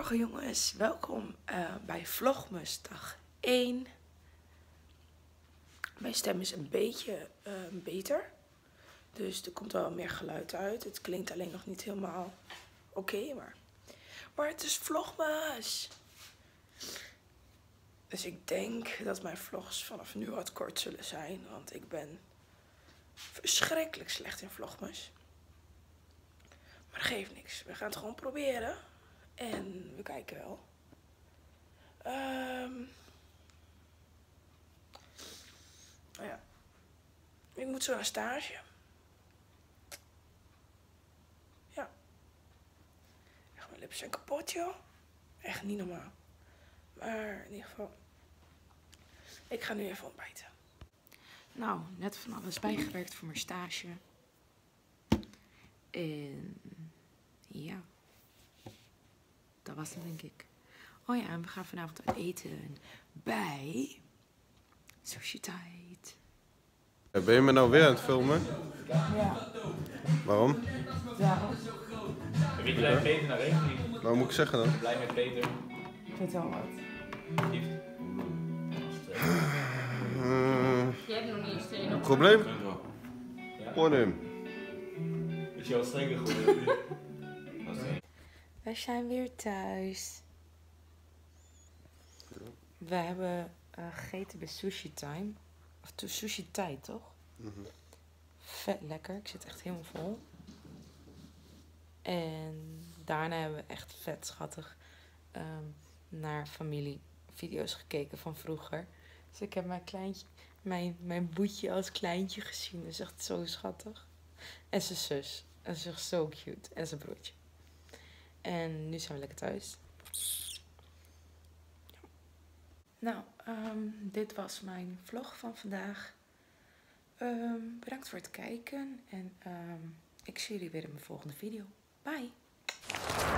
Goedemorgen jongens, welkom bij Vlogmas dag 1. Mijn stem is een beetje beter, dus er komt wel meer geluid uit. Het klinkt alleen nog niet helemaal oké, maar het is Vlogmas. Dus ik denk dat mijn vlogs vanaf nu wat kort zullen zijn, want ik ben verschrikkelijk slecht in Vlogmas. Maar dat geeft niks, we gaan het gewoon proberen. En we kijken wel. Nou ja. Ik moet zo naar stage. Ja. Echt, mijn lippen zijn kapot, joh. Echt niet normaal. Maar in ieder geval. Ik ga nu even ontbijten. Nou, net van alles bijgewerkt voor mijn stage. En ja. Dat was het, denk ik. Oh ja, en we gaan vanavond uit eten bij Sushi Tijd. Ben je me nou weer aan het filmen? Ja. Waarom? Ja. Ben je blij met Peter naar rekening? Wat moet ik zeggen dan? Blij met Peter. Vertel wat. Lief. Je hebt nog niet eens twee nog. Probleem? Ja? Probleem. Is je al strenger geworden? Wij zijn weer thuis. We hebben gegeten bij Sushi Time. Of Sushi Tijd, toch? Vet lekker. Ik zit echt helemaal vol. En daarna hebben we echt vet schattig naar familievideo's gekeken van vroeger. Dus ik heb mijn boetje als kleintje gezien. Dat is echt zo schattig. En zijn zus. Dat is echt zo cute. En zijn broertje. En nu zijn we lekker thuis. Nou, dit was mijn vlog van vandaag. Bedankt voor het kijken. En ik zie jullie weer in mijn volgende video. Bye!